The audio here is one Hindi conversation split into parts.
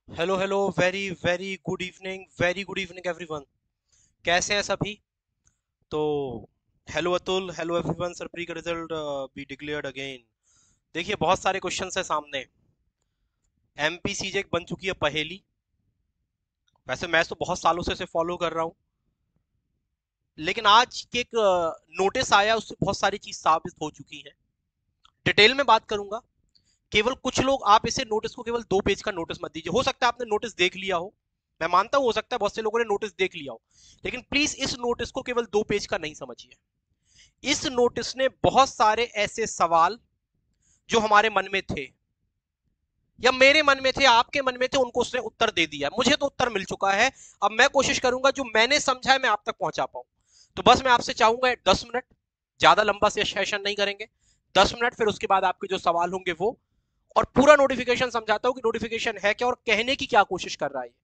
Hello hello, very very good evening everyone. कैसे हैं सभी? तो hello Atul, hello everyone. Sir pre का रिजल्ट बी डिक्लेयर्ड अगेन। देखिए, बहुत सारे क्वेश्चंस है सामने। एमपीसीजे बन चुकी है पहेली। वैसे मैं तो बहुत सालों से इसे फॉलो कर रहा हूँ, लेकिन आज के एक नोटिस आया, उससे बहुत सारी चीज साबित हो चुकी है। डिटेल में बात करूंगा। केवल कुछ लोग, आप इसे नोटिस को केवल 2 पेज का नोटिस मत दीजिए। हो सकता है आपने नोटिस देख लिया हो, मैं मानता हूं, हो सकता है बहुत से लोगों ने नोटिस देख लिया हो, लेकिन प्लीज इस नोटिस को केवल 2 पेज का नहीं समझिए। इस नोटिस ने बहुत सारे ऐसे सवाल जो हमारे मन में थे, या मेरे मन में थे, आपके मन में थे, उनको उसने उत्तर दे दिया। मुझे तो उत्तर मिल चुका है। अब मैं कोशिश करूंगा जो मैंने समझा है मैं आप तक पहुंचा पाऊं। तो बस मैं आपसे चाहूंगा 10 मिनट, ज्यादा लंबा से सेशन नहीं करेंगे। 10 मिनट, फिर उसके बाद आपके जो सवाल होंगे वो, और पूरा नोटिफिकेशन समझाता हूं कि नोटिफिकेशन है क्या और कहने की क्या कोशिश कर रहा है।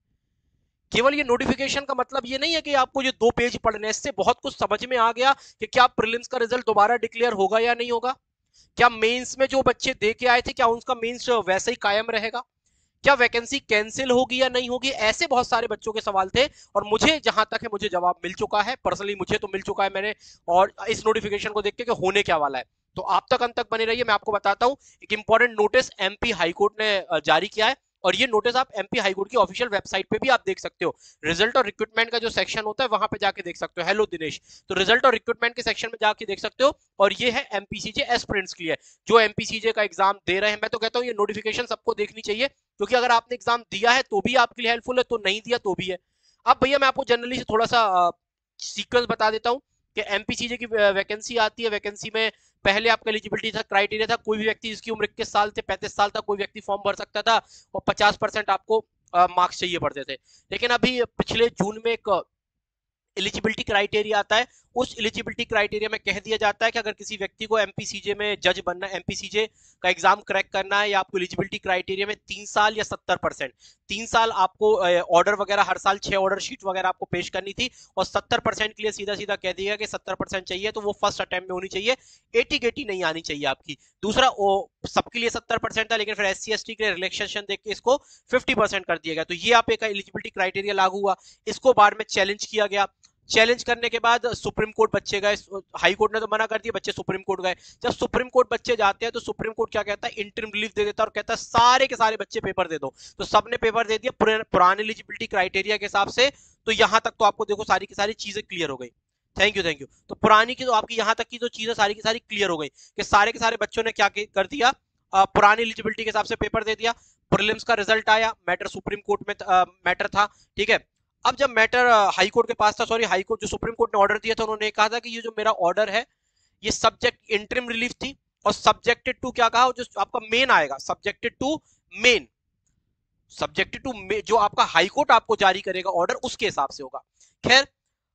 केवल ये नोटिफिकेशन का मतलब ये नहीं है कि आपको ये 2 पेज पढ़ने, इससे बहुत कुछ समझ में आ गया कि क्या प्रीलिम्स का रिजल्ट दोबारा डिक्लेयर होगा या नहीं होगा। क्या मेंस में जो बच्चे दे के आए थे, क्या उनका मेंस वैसे ही कायम रहेगा। क्या वैकेंसी कैंसिल होगी या नहीं होगी। ऐसे बहुत सारे बच्चों के सवाल थे, और मुझे जहां तक है मुझे जवाब मिल चुका है। पर्सनली मुझे तो मिल चुका है मैंने, और इस नोटिफिकेशन को देख के कि होने क्या वाला है। तो आप तक अंत तक बने रहिए, मैं आपको बताता हूं। एक इंपॉर्टेंट नोटिस एमपी हाईकोर्ट ने जारी किया है, और ये नोटिस आप एमपी हाईकोर्ट की ऑफिशियल वेबसाइट पे भी आप देख सकते हो। रिजल्ट और रिक्रूटमेंट का जो सेक्शन होता है वहां पे जाके देख सकते हो। हेलो दिनेश। तो रिजल्ट और रिक्रूटमेंट के सेक्शन में जाके देख सकते हो। और ये है एमपीसीजे एस्पिरेंट्स के लिए, जो एमपीसीजे का एग्जाम दे रहे हैं। मैं तो कहता हूँ ये नोटिफिकेशन सबको देखनी चाहिए, क्योंकि अगर आपने एग्जाम दिया है तो भी आपके लिए हेल्पफुल है, तो नहीं दिया तो भी है। अब भैया मैं आपको जनरली से थोड़ा सा सीक्वेंस बता देता हूँ कि एमपीसीजे की वैकेंसी आती है। वैकेंसी में पहले आपका एलिजिबिलिटी था, क्राइटेरिया था, कोई भी व्यक्ति जिसकी उम्र 21 साल से 35 साल तक कोई व्यक्ति फॉर्म भर सकता था, और 50% आपको मार्क्स चाहिए पड़ते थे। लेकिन अभी पिछले जून में एक एलिजिबिलिटी क्राइटेरिया आता है। उस एलिजिबिलिटी क्राइटेरिया में कह दिया जाता है कि अगर किसी व्यक्ति को एमपीसीजे में जज बनना है, एमपीसीजे का एग्जाम क्रैक करना है, या आपको एलिजिबिलिटी क्राइटेरिया में 3 साल या 70%, 3 साल आपको ऑर्डर वगैरह हर साल 6 ऑर्डर शीट वगैरह आपको पेश करनी थी, और 70% के लिए सीधा सीधा कह दिया कि 70% चाहिए तो वो फर्स्ट अटेम्प्ट में होनी चाहिए, 80 नहीं आनी चाहिए आपकी। दूसरा, वो सबके लिए 70% था, लेकिन फिर SC ST के लिए रिलैक्सेशन देख के इसको 50% कर दिया गया। तो ये आप एक एलिजिबिलिटी क्राइटेरिया लागू हुआ। इसको बाद में चैलेंज किया गया। चैलेंज करने के बाद सुप्रीम कोर्ट बच्चे गए। हाई कोर्ट ने तो मना कर दिया, बच्चे सुप्रीम कोर्ट गए। जब सुप्रीम कोर्ट बच्चे जाते हैं तो सुप्रीम कोर्ट क्या कहता है, इंटरिम रिलीफ दे देता है, और कहता है सारे के सारे बच्चे पेपर दे दो। तो सबने पेपर दे दिया पुराने एलिजिबिलिटी क्राइटेरिया के हिसाब से। तो यहां तक तो आपको देखो सारी की सारी चीजें क्लियर हो गई। Thank you, thank you. तो पुरानी की तो आपकी यहां तक की जो चीजें सारी की सारी क्लियर हो गई कि सारे के सारे बच्चों ने क्या कर दिया, पुरानी एलिजिबिलिटी के हिसाब से पेपर दे दिया। प्रीलिम्स का रिजल्ट आया, मैटर सुप्रीम कोर्ट में मैटर था, ठीक है। अब जब मैटर हाई कोर्ट के पास था, सॉरी हाई कोर्ट, जो सुप्रीम कोर्ट ने ऑर्डर दिया था, उन्होंने कहा था कि ये जो मेरा ऑर्डर है, ये सब्जेक्ट इंटरिम रिलीफ थी, और सब्जेक्टेड टू क्या कहा, जो आपका मेन आएगा, subjected to main, subjected to जो आपका हाई कोर्ट आपको जारी करेगा ऑर्डर, उसके हिसाब से होगा। खैर,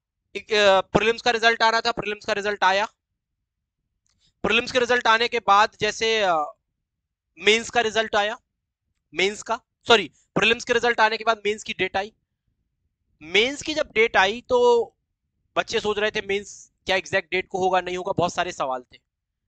प्रीलिम्स का रिजल्ट आना था, प्रीलिम्स का रिजल्ट आया। प्रीलिम्स के रिजल्ट आने के बाद जैसे मेंस का रिजल्ट आया, मेंस का, सॉरी, प्रीलिम्स के रिजल्ट आने के बाद मेंस की डेट आई। मेंस की जब डेट आई तो बच्चे सोच रहे थे मेंस क्या एग्जैक्ट डेट को होगा नहीं होगा, बहुत सारे सवाल थे।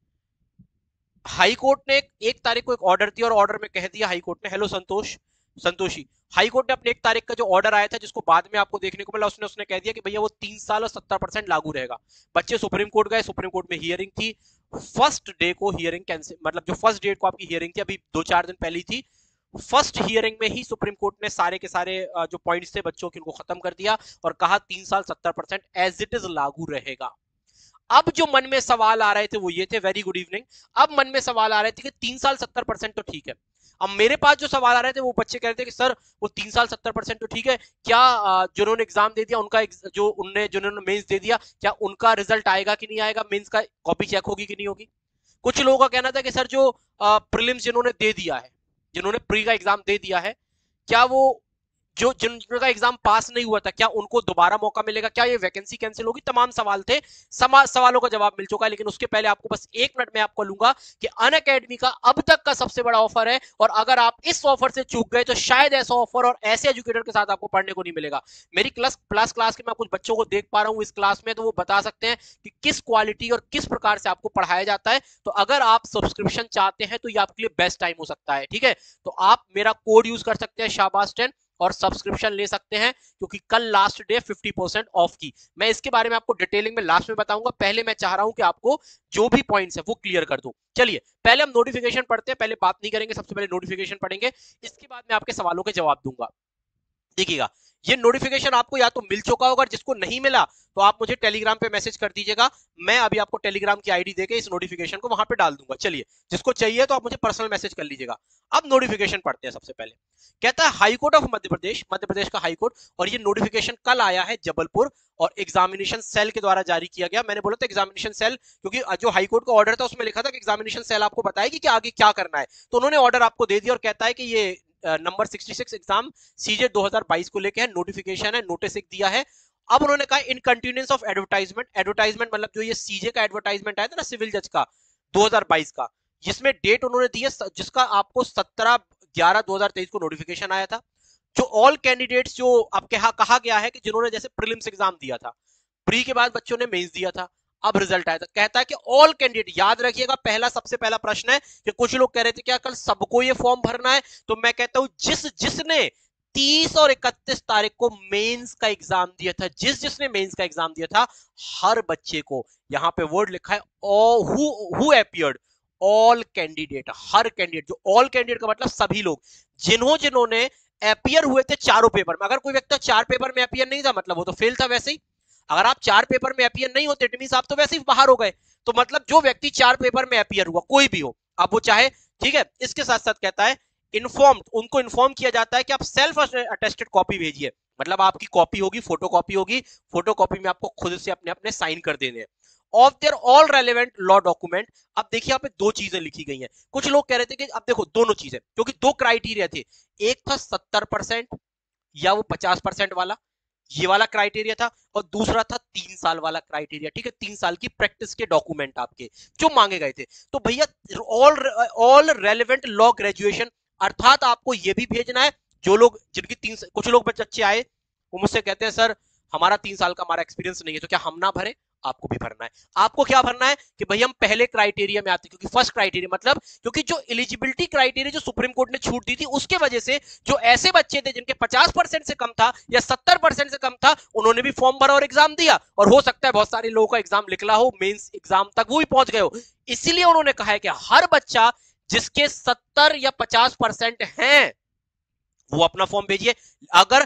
हाई कोर्ट ने 1 तारीख को एक ऑर्डर दिया, और ऑर्डर में कह दिया हाई कोर्ट ने, हेलो संतोषी, हाई कोर्ट ने अपने 1 तारीख का जो ऑर्डर आया था, जिसको बाद में आपको देखने को मिला, उसने उसने कह दिया कि भैया वो 3 साल और 70% लागू रहेगा। बच्चे सुप्रीम कोर्ट गए, सुप्रीम कोर्ट में हियरिंग थी। फर्स्ट डे को हियरिंग कैंसिल, मतलब जो फर्स्ट डेट को आपकी हियरिंग थी, अभी 2-4 दिन पहले ही थी। फर्स्ट हियरिंग में ही सुप्रीम कोर्ट ने सारे के सारे जो पॉइंट्स थे बच्चों के, उनको खत्म कर दिया, और कहा 3 साल 70% एज इट इज लागू रहेगा। अब जो मन में सवाल आ रहे थे वो ये थे, वेरी गुड इवनिंग। अब मन में सवाल आ रहे थे कि 3 साल 70% तो ठीक है। अब मेरे पास जो सवाल आ रहे थे वो बच्चे कह रहे थे कि सर वो 3 साल 70% तो ठीक है, क्या जिन्होंने एग्जाम दे दिया उनका जो उनने जिन्होंने मेंस दे दिया, क्या उनका रिजल्ट आएगा कि नहीं आएगा, मेंस का कॉपी चेक होगी कि नहीं होगी। कुछ लोगों का कहना था कि सर जो प्रीलिम्स जिन्होंने दे दिया है, जिन्होंने प्री का एग्जाम दे दिया है, क्या वो जो जिनका एग्जाम पास नहीं हुआ था क्या उनको दोबारा मौका मिलेगा, क्या ये वैकेंसी कैंसिल होगी, तमाम सवाल थे। सवालों का जवाब मिल चुका है। लेकिन उसके पहले आपको बस 1 मिनट में आपको लूंगा कि अनअकैडमी का अब तक का सबसे बड़ा ऑफर है, और अगर आप इस ऑफर से चूक गए तो शायद ऐसा ऑफर और ऐसे एजुकेटर के साथ आपको पढ़ने को नहीं मिलेगा। मेरी क्लास के मैं कुछ बच्चों को देख पा रहा हूं इस क्लास में, तो वो बता सकते हैं कि किस क्वालिटी और किस प्रकार से आपको पढ़ाया जाता है। तो अगर आप सब्सक्रिप्शन चाहते हैं तो ये आपके लिए बेस्ट टाइम हो सकता है, ठीक है। तो आप मेरा कोड यूज कर सकते हैं शाबाश 10 और सब्सक्रिप्शन ले सकते हैं, क्योंकि कल लास्ट डे 50% ऑफ की। मैं इसके बारे में आपको डिटेलिंग में लास्ट में बताऊंगा। पहले मैं चाह रहा हूं कि आपको जो भी पॉइंट्स है वो क्लियर कर दूं। चलिए पहले हम नोटिफिकेशन पढ़ते हैं, पहले बात नहीं करेंगे, सबसे पहले नोटिफिकेशन पढ़ेंगे, इसके बाद मैं आपके सवालों के जवाब दूंगा। देखिएगा ये नोटिफिकेशन आपको या तो मिल चुका होगा, जिसको नहीं मिला तो आप मुझे टेलीग्राम पे मैसेज कर दीजिएगा, मैं अभी आपको टेलीग्राम की आईडी देके इस नोटिफिकेशन को वहां पे डाल दूंगा। चलिए जिसको चाहिए तो आप मुझे पर्सनल मैसेज कर लीजिएगा। अब नोटिफिकेशन पढ़ते हैं। सबसे पहले कहता है हाईकोर्ट ऑफ मध्य प्रदेश का हाईकोर्ट, और ये नोटिफिकेशन कल आया है जबलपुर, और एग्जामिनेशन सेल के द्वारा जारी किया गया। मैंने बोला था एग्जामिनेशन सेल, क्योंकि जो हाईकोर्ट का ऑर्डर था उसमें लिखा था कि एग्जामिनेशन सेल आपको बताएगी कि आगे क्या करना है, तो उन्होंने ऑर्डर आपको दे दिया और कहता है कि ये नंबर 66 एग्जाम सीजे 2022 को लेके है, नोटिफिकेशन है, नोटिस एक दिया है। अब उन्होंने कहा इन कंटिन्यूएंस ऑफ एडवर्टाइजमेंट मतलब जो ये सीजे का एडवर्टाइजमेंट आया था ना सिविल जज का 2022 का, जिसमें डेट उन्होंने दी है, जिसका आपको 17/11/2023 को नोटिफिकेशन आया था। जो ऑल कैंडिडेट्स जो अब कहा गया है कि जिन्होंने जैसे प्रीलिम्स एग्जाम दिया था, प्री के बाद बच्चों ने मेंस दिया था, अब रिजल्ट आया था, कहता है कि ऑल कैंडिडेट, याद रखिएगा सबसे पहला प्रश्न है कि कुछ लोग कह रहे थे क्या कल सबको ये फॉर्म भरना है, तो मैं कहता हूं जिसने 30 और 31 तारीख को मेंस का एग्जाम दिया था, जिसने मेंस का एग्जाम दिया था, हर बच्चे को, यहां पे वर्ड लिखा है हु अपीयर्ड, ऑल कैंडिडेट, हर कैंडिडेट, जो ऑल कैंडिडेट का मतलब सभी लोग, जिन्होंने अपीयर हुए थे चारों पेपर में। अगर कोई व्यक्ति 4 पेपर में अपीयर नहीं था मतलब वो तो फेल था वैसे ही। अगर आप 4 पेपर में अपीयर नहीं होते इट मींस आप तो वैसे ही बाहर हो गए। तो मतलब जो व्यक्ति 4 पेपर में अपीयर हुआ, कोई भी हो, अब वो चाहे, ठीक है। इसके साथ साथ कहता है इन्फॉर्म, उनको इन्फॉर्म किया जाता है कि आप सेल्फ अटेस्टेड कॉपी भेजिए, मतलब आपकी कॉपी होगी, फोटो कॉपी होगी, फोटो कॉपी में आपको खुद से अपने अपने साइन कर देने हैं, of their all relevant law document. अब देखिए यहाँ पे 2 चीजें लिखी गई हैं। कुछ लोग कह रहे थे कि अब देखो दोनों चीजें, क्योंकि 2 क्राइटेरिया थे, एक था 70% या वो 50% वाला, ये वाला क्राइटेरिया था, और दूसरा था 3 साल वाला क्राइटेरिया, ठीक है। 3 साल की प्रैक्टिस के डॉक्यूमेंट आपके जो मांगे गए थे। तो भैया ऑल रेलेवेंट लॉ ग्रेजुएशन, अर्थात आपको ये भी भेजना है, जो लोग जिनकी 3, कुछ लोग बच्चे आए वो मुझसे कहते हैं सर हमारा 3 साल का हमारा एक्सपीरियंस नहीं है, तो क्या हम ना भरे, आपको भी भरना है। आपको क्या भरना है कि भाई हम पहले क्राइटेरिया में आते हैं, क्योंकि फर्स्ट क्राइटेरिया मतलब क्योंकि जो एलिजिबिलिटी क्राइटेरिया जो सुप्रीम कोर्ट ने छूट दी थी उसके वजह से जो ऐसे बच्चे थे जिनके 50% से कम था या 70% से कम था, उन्होंने भी फॉर्म भरा और एग्जाम दिया, और हो सकता है बहुत सारे लोगों का एग्जाम निकला हो, मेंस एग्जाम तक वो भी पहुंच गए हो। इसीलिए उन्होंने कहा है कि हर बच्चा जिसके 70 या 50% हैं वो अपना फॉर्म भेजिए। अगर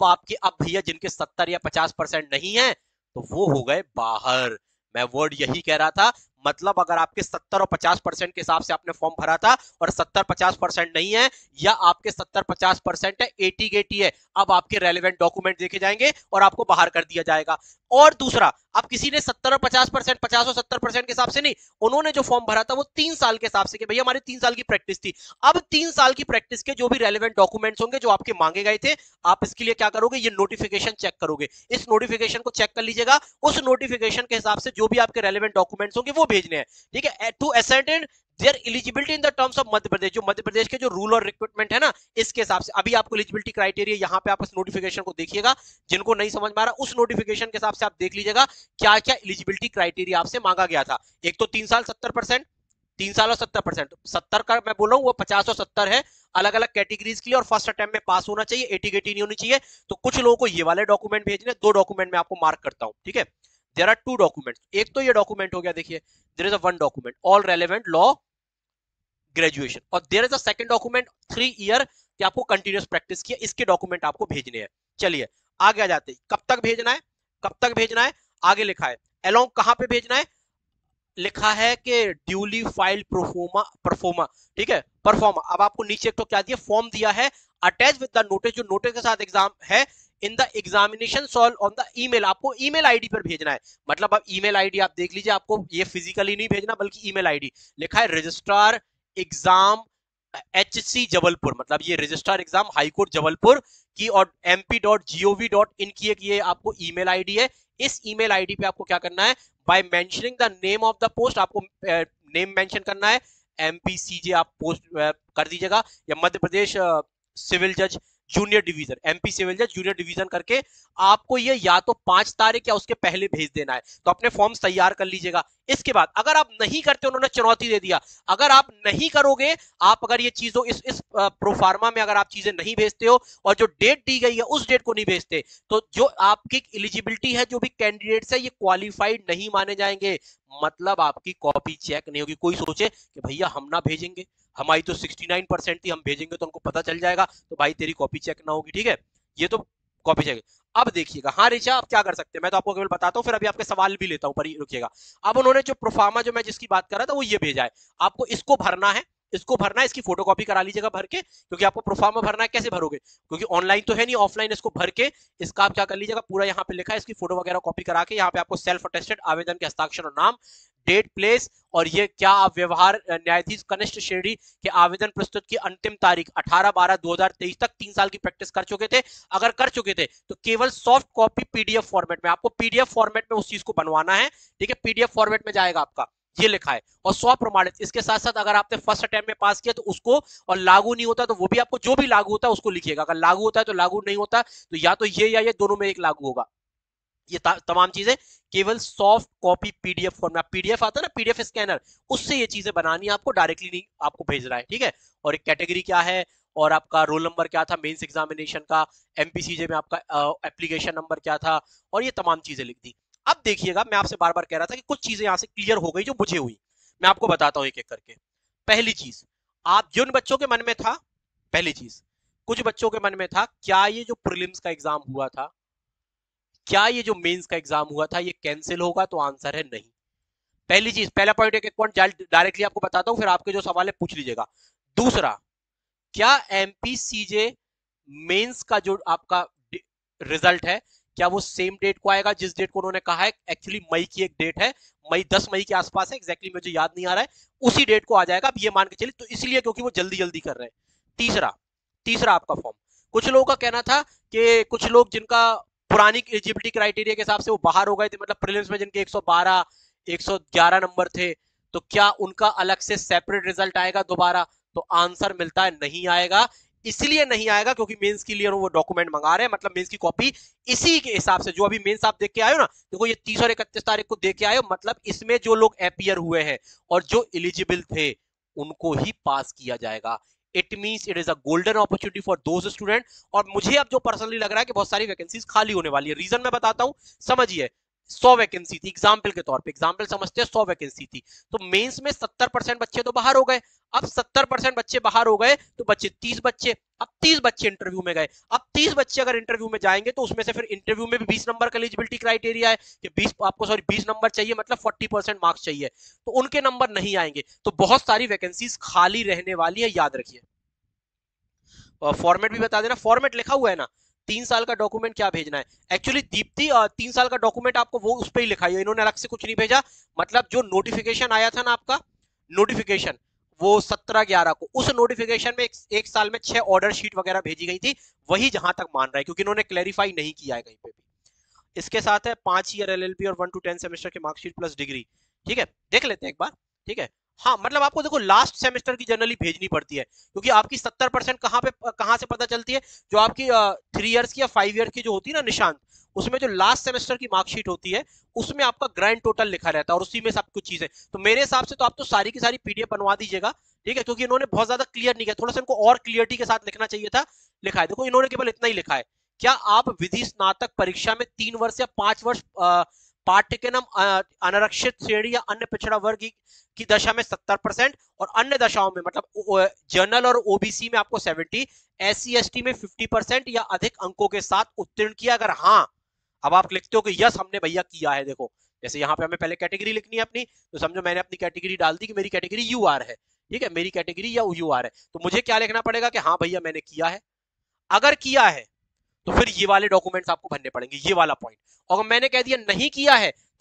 अब भैया जिनके 70 या 50% नहीं है तो वो हो गए बाहर। मैं वर्ड यही कह रहा था, मतलब अगर आपके 70 और 50% के हिसाब से आपने फॉर्म भरा था और 70-50% नहीं है, या आपके 70-50% है, 80-80 है, अब आपके रेलेवेंट डॉक्यूमेंट देखे जाएंगे और आपको बाहर कर दिया जाएगा। और दूसरा, अब किसी ने 70 और 50%, 50 और 70% के हिसाब से नहीं, उन्होंने जो फॉर्म भरा था वो 3 साल के हिसाब से कि भैया हमारी 3 साल की प्रैक्टिस थी। अब 3 साल की प्रैक्टिस के जो भी रेलेवेंट डॉक्यूमेंट्स होंगे जो आपके मांगे गए थे, आप इसके लिए क्या करोगे, ये नोटिफिकेशन चेक करोगे। इस नोटिफिकेशन को चेक कर लीजिएगा, उस नोटिफिकेशन के हिसाब से जो भी आपके रेलेवेंट डॉक्यूमेंट्स होंगे वो भेजने हैं, ठीक है। To ascertain their eligibility in the terms of Madhya Pradesh, जो मध्य प्रदेश के जो रूल और रिक्रूटमेंट है ना, इसके हिसाब से अभी आपको एलिजिबिलिटी क्राइटेरिया यहां पे आप इस नोटिफिकेशन को देखिएगा, जिनको नहीं समझ में आ रहा उस नोटिफिकेशन के हिसाब से आप देख लीजिएगा क्या क्या एलिजिबिलिटी क्राइटेरिया आपसे मांगा गया था। एक तो 3 साल 70%, 3 साल और 70%, 70 का मैं बोल रहा हूं वो 50 और 70 है, अलग अलग कैटेगरीज के लिए, और फर्स्ट अटेम्प्ट में पास होना चाहिए, 80-80 नहीं होनी चाहिए। तो कुछ लोगों को ये वाले डॉक्यूमेंट भेजने, 2 डॉक्यूमेंट में आपको मार्क करता हूं, ठीक है। देयर आर 2 डॉक्यूमेंट्स, एक तो ये डॉक्यूमेंट हो गया, देखिए there is a 1 document all relevant law graduation, और there is a second document 3 year कि आपको कंटिन्यूअस प्रैक्टिस किया, इसके डॉक्यूमेंट आपको भेजने हैं। चलिए आगे आ जाते हैं, कब तक भेजना है, कब तक भेजना है, आगे लिखा है अलोंग, कहां पे भेजना है, लिखा है कि ड्यूली फाइल्ड परफॉर्मा, ठीक है, परफॉर्मा। अब आपको नीचे तो क्या दिया, फॉर्म दिया है, अटैच विद द नोटिस, जो नोटिस के साथ एग्जाम है, in the examination solve on the email, आपको ईमेल आईडी पर भेजना है। मतलब अब ईमेल आईडी आप देख लीजिए, आपको ये फिजिकली नहीं भेजना बल्कि ईमेल आईडी, लिखा है रजिस्ट्रार एग्जाम HC जबलपुर, मतलब ये रजिस्ट्रार एग्जाम हाईकोर्ट जबलपुर की और mp.gov.in की एक ये आपको ईमेल आईडी है। इस ईमेल आईडी पे आपको क्या करना है, by mentioning the name of the post, आपको नेम मेंशन करना है, एमपीसीजे आप पोस्ट कर दीजिएगा, या मध्य प्रदेश सिविल जज जूनियर डिवीजन, एमपी सिविल जज जूनियर डिवीजन करके आपको ये या तो 5 तारीख या उसके पहले भेज देना है। तो अपने फॉर्म्स तैयार कर लीजिएगा। इसके बाद अगर आप नहीं करते, उन्होंने चुनौती दे दिया, अगर आप नहीं करोगे, आप अगर ये चीजों इस प्रोफार्मा में अगर आप चीजें नहीं भेजते हो और जो डेट दी गई है उस डेट को नहीं भेजते, तो जो आपकी एलिजिबिलिटी है, जो भी कैंडिडेट्स है, ये क्वालिफाइड नहीं माने जाएंगे। मतलब आपकी कॉपी चेक नहीं होगी। कोई सोचे कि भैया हम ना भेजेंगे, हमारी तो 69% थी, हम भेजेंगे तो उनको पता चल जाएगा, तो भाई तेरी कॉपी चेक ना होगी। ठीक है, ये तो कॉपी चेक। अब देखिएगा, हाँ रिचा आप क्या कर सकते हैं, मैं तो आपको केवल बताता हूँ, फिर अभी आपके सवाल भी लेता हूँ, पर रुकिएगा। अब उन्होंने जो प्रोफार्मा जो मैं जिसकी बात कर रहा था वो ये भेजा है, आपको इसको भरना है, इसको भरना है, इसकी फोटोकॉपी करा लीजिएगा भर के, क्योंकि आपको प्रोफार्मा भरना है। कैसे भरोगे, क्योंकि ऑनलाइन तो है नहीं, ऑफलाइन इसको भर के इसका आप क्या कर लीजिएगा, पूरा यहाँ पे लिखा है, इसकी फोटो वगैरह कॉपी करा के यहाँ पे आपको सेल्फ अटेस्टेड आवेदन के हस्ताक्षर और नाम, डेट, प्लेस, और ये क्या आप व्यवहार न्यायाधीश कनिष्ठ श्रेणी के आवेदन प्रस्तुत की अंतिम तारीख 18/12/2023 तक 3 साल की प्रैक्टिस कर चुके थे। अगर कर चुके थे तो केवल सॉफ्ट कॉपी पीडीएफ फॉर्मेट में, आपको पीडीएफ फॉर्मेट में उस चीज को बनवाना है। ठीक है, पीडीएफ फॉर्मेट में जाएगा आपका, ये लिखा है, और 100 प्रमाणित। इसके साथ साथ अगर आपने फर्स्ट अटेम्प्ट में पास किया तो उसको, और लागू नहीं होता तो वो भी आपको, जो भी लागू होता है उसको लिखिएगा। अगर लागू होता है तो लागू, नहीं होता तो या तो ये या ये दोनों में एक लागू होगा। ये तमाम चीजें केवल soft copy PDF format, PDF आता है ना, पीडीएफ स्कैनर, उससे ये चीजें बनानी है आपको, डायरेक्टली नहीं आपको भेजना है। ठीक है, और एक कैटेगरी क्या है, और आपका रोल नंबर क्या था मेंस एग्जामिनेशन का, एमपीसीजे में आपका एप्लीकेशन नंबर क्या था, और ये तमाम चीजें लिख दी। अब देखिएगा, मैं आपसे बार बार कह रहा था कि कुछ चीजें यहां से क्लियर हो गई जो मुझे हुई, मैं आपको बताता हूं एक एक करके। पहली चीज, आप जिन बच्चों के मन में था, पहली चीज, कुछ बच्चों के मन में था, क्या ये जो प्रीलिम्स का एग्जाम हुआ था, क्या ये जो मेंस का एग्जाम हुआ था, ये कैंसिल होगा, तो आंसर है नहीं। पहली चीज, पहला पॉइंट, एक एक पॉइंट डायरेक्टली आपको बताता हूं, फिर आपके जो सवाल है पूछ लीजिएगा। दूसरा, क्या एमपीसीजे मेंस का जो आपका रिजल्ट है, क्या वो सेम डेट को आएगा जिस डेट को उन्होंने कहा है? एक्चुअली मई की एक डेट है, मई 10 मई के आसपास है, एग्जैक्टली मुझे याद नहीं आ रहा है, उसी डेट को आ जाएगा। अब ये मान के चलिए, तो इसलिए क्योंकि वो जल्दी जल्दी कर रहे हैं। तीसरा, तीसरा आपका फॉर्म, कुछ लोगों का कहना था कि कुछ लोग जिनका पुरानी एलिजिबिलिटी क्राइटेरिया के हिसाब से वो बाहर हो गए थे, मतलब प्रीलिम्स में जिनके 112 111 नंबर थे, तो क्या उनका अलग से सेपरेट रिजल्ट आएगा दोबारा? तो आंसर मिलता है नहीं आएगा। इसलिए नहीं आएगा क्योंकि मेंस के लिए वो डॉक्यूमेंट मंगा रहे हैं, मतलब मेंस की कॉपी इसी के हिसाब से, जो अभी मेंस आप देख के आए हो ना, देखो ये 30 और 31 तारीख को देख के आए हो, मतलब इसमें जो लोग अपीयर हुए हैं और जो एलिजिबल थे उनको ही पास किया जाएगा। It means it is a golden opportunity for those student. और मुझे अब जो पर्सनली लग रहा है कि बहुत सारी वैकेंसीज खाली होने वाली है। रीजन मैं बताता हूं, समझिए। 100 वैकेंसी थी, एग्जाम्पल के तौर पे, एग्जाम्पल समझते हैं, 100 वैकेंसी थी, तो मेंस में 70% बच्चे तो बाहर हो गए। अब 70% बच्चे बाहर हो गए तो बच्चे 30 बच्चे, अब 30 बच्चे इंटरव्यू में गए। अब 30 बच्चे अगर इंटरव्यू में जाएंगे तो उसमें से फिर इंटरव्यू में भी 20 नंबर का एलिजिबिलिटी क्राइटेरिया है कि 20 आपको, सॉरी 20 नंबर चाहिए, मतलब 40% मार्क्स चाहिए, तो उनके नंबर नहीं आएंगे, तो बहुत सारी वैकेंसीज खाली रहने वाली है, याद रखिए। फॉर्मेट भी बता देना, फॉर्मेट लिखा हुआ है ना, 3 साल का डॉक्यूमेंट क्या भेजना है। एक्चुअली दीप्ति 3 साल का डॉक्यूमेंट आपको वो उस पर ही लिखा है, इन्होंने अलग से कुछ नहीं भेजा। मतलब जो नोटिफिकेशन आया था ना आपका, नोटिफिकेशन वो 17/11 को, उस नोटिफिकेशन में एक साल में 6 ऑर्डर शीट वगैरह भेजी गई थी, वही जहां तक मान रहा है, क्योंकि इन्होंने क्लैरिफाई नहीं किया है कहीं पे भी। इसके साथ है 5 ईयर एलएलबी और 1 to 10 सेमेस्टर की मार्कशीट प्लस डिग्री। ठीक है, देख लेते हैं एक बार। ठीक है, हाँ मतलब आपको देखो लास्ट सेमेस्टर की जनरली भेजनी पड़ती है, क्योंकि आपकी 70% कहां से पता चलती है, जो आपकी 3 ईयर्स की या 5 ईयर की जो होती है ना निशांत, उसमें जो लास्ट सेमेस्टर की मार्कशीट होती है उसमें आपका ग्रैंड टोटल लिखा रहता है और उसी में सब कुछ चीजें। तो मेरे हिसाब से तो आप तो सारी की सारी पीडीएफ बनवा दीजिएगा। ठीक है, क्योंकि इन्होंने बहुत ज्यादा क्लियर नहीं किया, थोड़ा सा इनको और क्लियरिटी के साथ लिखना चाहिए था। लिखा है, देखो इन्होंने केवल इतना ही लिखा है, क्या आप विधि स्नातक परीक्षा में 3 वर्ष या 5 वर्ष पाठ्यक्रम अनारक्षित श्रेणी या अन्य पिछड़ा वर्ग की दशा में 70% और अन्य दशाओं में, मतलब जनरल और ओबीसी में आपको 70, एससी एसटी में 50% या अधिक अंकों के साथ उत्तीर्ण किया? अगर हाँ, अब आप लिखते हो कि यस हमने भैया किया है। देखो जैसे यहाँ पे हमें पहले कैटेगरी लिखनी है अपनी, तो समझो मैंने अपनी कैटेगरी डाल दी कि मेरी कैटेगरी यूआर है। ठीक है, मेरी कैटेगरी या यूआर है, तो मुझे क्या लिखना पड़ेगा कि हाँ भैया मैंने किया है। अगर किया है तो फिर ये वाले डॉक्यूमेंट्स आपको भरने पड़ेंगे, ये वाला पॉइंट। और मैंने कह दिया नहीं किया है, तो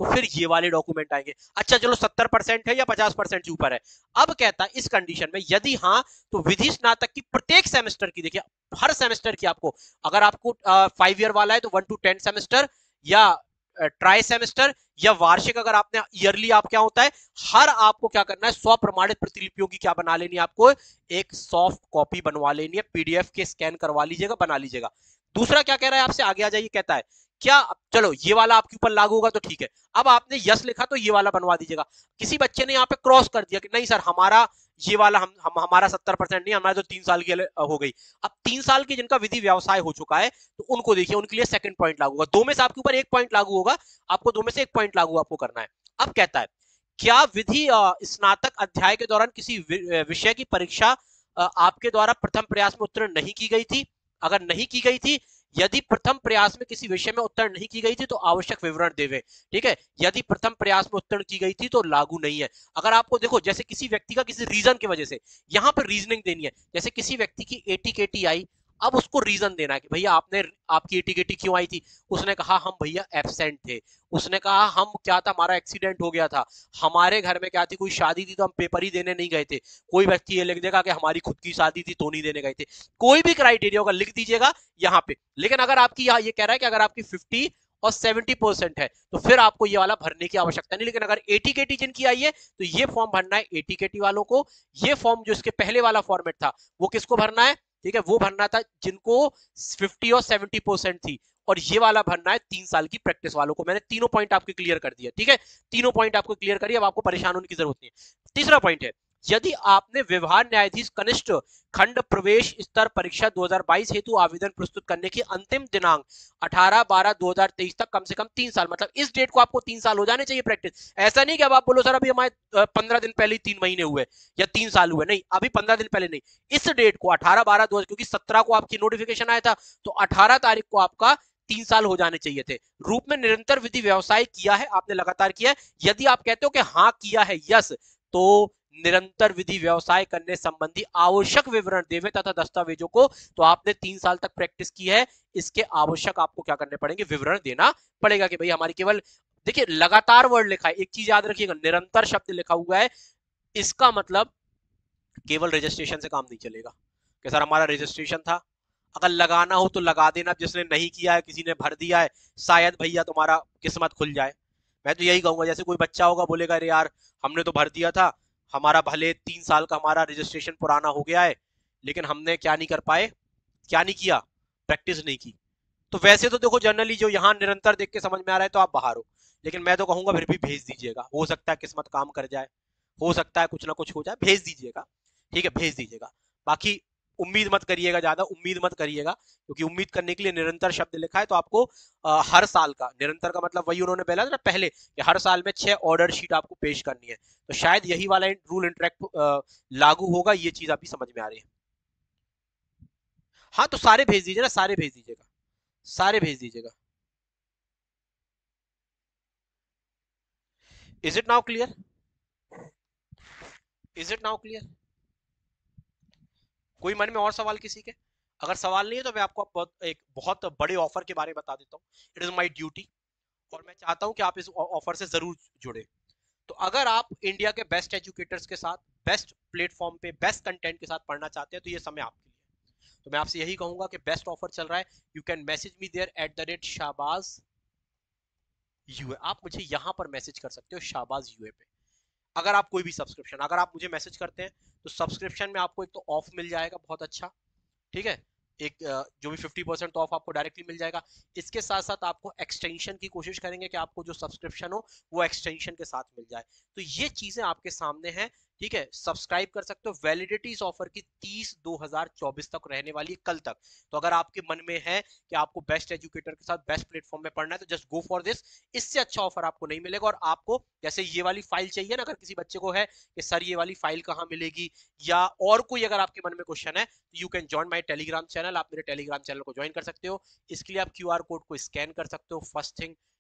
तो फिर ये वाले डॉक्यूमेंट आएंगे। अच्छा चलो 70% है या 50% से ऊपर है। अब कहता है इस कंडीशन में यदि हाँ तो विधि स्नातक की प्रत्येक सेमेस्टर की, देखिए हर सेमेस्टर की आपको, अगर आपको 5 ईयर वाला है तो 1 to 10 सेमेस्टर, या ट्राई सेमेस्टर, या वार्षिक अगर आपने ईयरली, आप क्या होता है हर आपको क्या करना है, 100 प्रमाणित प्रतिलिपियों की क्या बना लेनी है, आपको एक सॉफ्ट कॉपी बनवा लेनी है, पीडीएफ के स्कैन करवा लीजिएगा, बना लीजिएगा। दूसरा क्या कह रहा है आपसे, आगे आ जाइए, कहता है क्या, चलो ये वाला आपके ऊपर लागू होगा तो ठीक है, अब आपने यस लिखा तो ये वाला बनवा दीजिएगा। किसी बच्चे ने यहाँ पे क्रॉस कर दिया कि नहीं सर हमारा ये वाला हमारा 70% नहीं, हमारा तो 3 साल की हो गई। अब 3 साल की जिनका विधि व्यवसाय हो चुका है तो उनको देखिए, उनके लिए सेकंड पॉइंट लागू होगा, 2 में से आपके ऊपर 1 पॉइंट लागू होगा, आपको 2 में से 1 पॉइंट लागू आपको करना है। अब कहता है क्या विधि स्नातक अध्याय के दौरान किसी विषय की परीक्षा आपके द्वारा प्रथम प्रयास में उत्तीर्ण नहीं की गई थी, अगर नहीं की गई थी, यदि प्रथम प्रयास में किसी विषय में उत्तीर्ण नहीं की गई थी तो आवश्यक विवरण देवे, ठीक है, यदि प्रथम प्रयास में उत्तीर्ण की गई थी तो लागू नहीं है। अगर आपको देखो जैसे किसी व्यक्ति का किसी रीजन की वजह से, यहां पर रीजनिंग देनी है, जैसे किसी व्यक्ति की एटीकेटी आई, अब उसको रीजन देना है कि भैया आपने, आपकी एटीकेटी क्यों आई थी, उसने कहा हम भैया एब्सेंट थे, उसने कहा हम क्या था, हमारा एक्सीडेंट हो गया था, हमारे घर में क्या थी, कोई शादी थी तो हम पेपर ही देने नहीं गए थे। कोई व्यक्ति ये लिख देगा कि हमारी खुद की शादी थी तो नहीं देने गए थे, कोई भी क्राइटेरिया होगा लिख दीजिएगा यहाँ पे। लेकिन अगर आपकी यहाँ ये कह रहा है कि अगर आपकी 50 और 70% है तो फिर आपको ये वाला भरने की आवश्यकता नहीं। लेकिन अगर एटीकेटी जिनकी आई है तो ये फॉर्म भरना है एटीकेटी वालों को, ये फॉर्म जो इसके पहले वाला फॉर्मेट था वो किसको भरना है, ठीक है, वो भरना था जिनको 50 और 70% थी, और ये वाला भरना है 3 साल की प्रैक्टिस वालों को। मैंने तीनों पॉइंट आपके क्लियर कर दिया, ठीक है, तीनों पॉइंट आपको क्लियर करिए, अब आपको परेशान होने की जरूरत नहीं है। तीसरा पॉइंट है, यदि आपने व्यवहार न्यायाधीश कनिष्ठ खंड प्रवेश स्तर परीक्षा 2022 हेतु आवेदन प्रस्तुत करने की अंतिम दिनांक 18/12/2023 तक कम से कम 3 साल, मतलब इस डेट को आपको 3 साल हो जाने चाहिए प्रैक्टिस। ऐसा नहीं कि अब आप बोलो सर अभी हमारे 15 दिन पहले 3 महीने हुए या 3 साल हुए, नहीं, अभी 15 दिन पहले नहीं, इस डेट को 18/12/2000, क्योंकि 17 को आपकी नोटिफिकेशन आया था तो 18 तारीख को आपका 3 साल हो जाने चाहिए थे। रूप में निरंतर विधि व्यवसाय किया है आपने, लगातार किया है, यदि आप कहते हो कि हाँ किया है, यस, तो निरंतर विधि व्यवसाय करने संबंधी आवश्यक विवरण देवे तथा दस्तावेजों को, तो आपने 3 साल तक प्रैक्टिस की है, इसके आवश्यक आपको क्या करने पड़ेंगे, विवरण देना पड़ेगा कि भाई हमारी केवल, देखिए लगातार वर्ड लिखा है, एक चीज याद रखिएगा, निरंतर शब्द लिखा हुआ है, इसका मतलब केवल रजिस्ट्रेशन से काम नहीं चलेगा कि सर हमारा रजिस्ट्रेशन था, अगर लगाना हो तो लगा देना, जिसने नहीं किया है किसी ने भर दिया है, शायद भैया तुम्हारा किस्मत खुल जाए। मैं तो यही कहूंगा, जैसे कोई बच्चा होगा बोलेगा अरे यार हमने तो भर दिया था, हमारा भले 3 साल का हमारा रजिस्ट्रेशन पुराना हो गया है, लेकिन हमने क्या नहीं कर पाए, क्या नहीं किया, प्रैक्टिस नहीं की। तो वैसे तो देखो जनरली जो यहाँ निरंतर देख के समझ में आ रहा है तो आप बाहर हो, लेकिन मैं तो कहूंगा फिर भी भेज दीजिएगा, हो सकता है किस्मत काम कर जाए, हो सकता है कुछ ना कुछ हो जाए, भेज दीजिएगा, ठीक है, भेज दीजिएगा। बाकी उम्मीद मत करिएगा, ज्यादा उम्मीद मत करिएगा, क्योंकि उम्मीद करने के लिए निरंतर शब्द लिखा है, तो आपको हर साल का, निरंतर का मतलब वही उन्होंने बोला था पहले कि हर साल में 6 ऑर्डर शीट आपको पेश करनी है, तो शायद यही वाला रूल इंटरेक्ट लागू होगा, ये चीज अभी समझ में आ रही है। हाँ तो सारे भेज दीजिए ना, सारे भेज दीजिएगा, सारे भेज दीजिएगा। Is it now clear, is it now clear? कोई मन में और सवाल किसी के? अगर सवाल नहीं है तो मैं आपको एक बहुत बड़े ऑफर के बारे में बता देता हूँ, इट इज माई ड्यूटी, और मैं चाहता हूँ कि आप इस ऑफर से जरूर जुड़े। तो अगर आप इंडिया के बेस्ट एजुकेटर्स के साथ, बेस्ट प्लेटफॉर्म पे, बेस्ट कंटेंट के साथ पढ़ना चाहते हैं तो ये समय आपके लिए। तो मैं आपसे यही कहूंगा कि बेस्ट ऑफर चल रहा है, you can message me there @shahbaz यूए, आप मुझे यहां पर मैसेज कर सकते हो शाहबाज यूए पे। अगर आप कोई भी सब्सक्रिप्शन, अगर आप मुझे मैसेज करते हैं तो सब्सक्रिप्शन में आपको एक तो ऑफ मिल जाएगा बहुत अच्छा, ठीक है, एक जो भी 50% ऑफ आपको डायरेक्टली मिल जाएगा। इसके साथ साथ आपको एक्सटेंशन की कोशिश करेंगे कि आपको जो सब्सक्रिप्शन हो वो एक्सटेंशन के साथ मिल जाए। तो ये चीजें आपके सामने हैं, ठीक है, सब्सक्राइब कर सकते हो। वैलिडिटी इस ऑफर की 30/2024 तक रहने वाली है, कल तक। तो अगर आपके मन में है कि आपको बेस्ट एजुकेटर के साथ बेस्ट प्लेटफॉर्म में पढ़ना है तो जस्ट गो फॉर दिस, इससे अच्छा ऑफर आपको नहीं मिलेगा। और आपको जैसे ये वाली फाइल चाहिए ना, अगर किसी बच्चे को है कि सर ये वाली फाइल कहाँ मिलेगी, या और कोई अगर आपके मन में क्वेश्चन है, you can join my telegram channel, आप मेरे टेलीग्राम चैनल को ज्वाइन कर सकते हो। इसके लिए आप QR कोड को स्कैन कर सकते हो, फर्स्ट थिंग,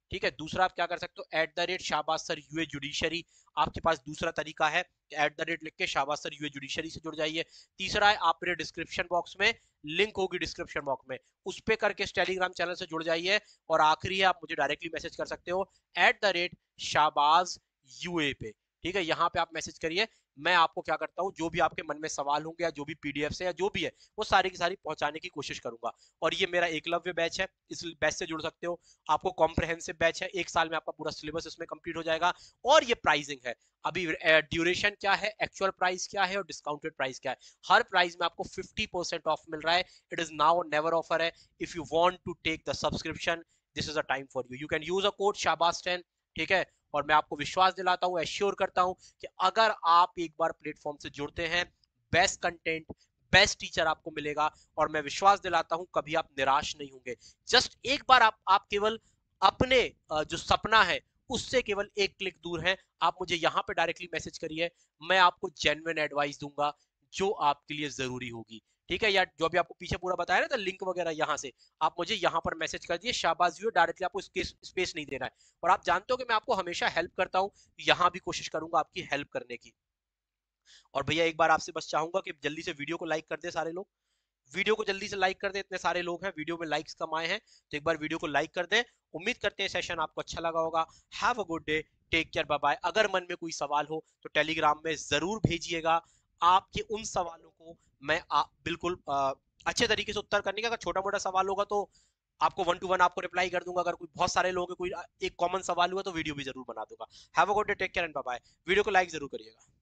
ठीक है। दूसरा आप क्या कर सकते हो, @शाहबाज सर यूए जुडिशरी, आपके पास दूसरा तरीका है, @ लिख के शाहबाज सर यूए जुडिशरी से जुड़ जाइए। तीसरा है, आप मेरे डिस्क्रिप्शन बॉक्स में लिंक होगी, डिस्क्रिप्शन बॉक्स में उस पे करके टेलीग्राम चैनल से जुड़ जाइए। और आखिरी है, आप मुझे डायरेक्टली मैसेज कर सकते हो @शाहबाज यूए पे, ठीक है। यहाँ पे आप मैसेज करिए, मैं आपको क्या करता हूँ, जो भी आपके मन में सवाल होंगे या जो भी पीडीएफ से या जो भी है, वो सारी की सारी पहुंचाने की कोशिश करूंगा। और ये मेरा एकलव्य बैच है, इस बैच से जुड़ सकते हो। आपको कॉम्प्रहेंसिव बैच है, 1 साल में आपका पूरा सिलेबस इसमें कंप्लीट हो जाएगा। और ये प्राइसिंग है, अभी ड्यूरेशन क्या है, एक्चुअल प्राइस क्या है और डिस्काउंटेड प्राइस क्या है। हर प्राइस में आपको 50% ऑफ मिल रहा है। It is now never offer है। If you want to take the subscription, this is a time for you. You can use a code शाहबाज10, ठीक है। और मैं आपको विश्वास दिलाता हूं, एश्योर करता हूं कि अगर आप एक बार प्लेटफॉर्म से जुड़ते हैं, बेस्ट कंटेंट, बेस्ट टीचर आपको मिलेगा। और मैं विश्वास दिलाता हूं, कभी आप निराश नहीं होंगे। जस्ट एक बार आप केवल अपने जो सपना है उससे केवल एक क्लिक दूर है। आप मुझे यहाँ पे डायरेक्टली मैसेज करिए, मैं आपको जेन्युइन एडवाइस दूंगा जो आपके लिए जरूरी होगी, ठीक है। या जो भी आपको पीछे पूरा बताया ना था, लिंक वगैरह, यहाँ से आप मुझे यहाँ पर मैसेज कर दिए शाहबाज वीडियो, डायरेक्टली आपको स्पेस नहीं देना है। और आप जानते हो कि मैं आपको हमेशा हेल्प करता हूँ, यहाँ भी कोशिश करूंगा आपकी हेल्प करने की। और भैया एक बार आपसे बस चाहूंगा कि जल्दी से वीडियो को लाइक कर दे सारे लोग, वीडियो को जल्दी से लाइक कर दे, इतने सारे लोग हैं, वीडियो में लाइक्स कम आए हैं, तो एक बार वीडियो को लाइक कर दे। उम्मीद करते हैं सेशन आपको अच्छा लगा होगा। Have a good day, take care, bye bye. अगर मन में कोई सवाल हो तो टेलीग्राम में जरूर भेजिएगा। आपके उन सवालों को मैं बिल्कुल अच्छे तरीके से उत्तर करने का, अगर छोटा मोटा सवाल होगा तो आपको 1 to 1 आपको रिप्लाई कर दूंगा। अगर कोई बहुत सारे लोग कोई एक कॉमन सवाल हुआ तो वीडियो भी जरूर बना दूंगा। Have a good day, take care and bye bye. Video को लाइक जरूर करिएगा।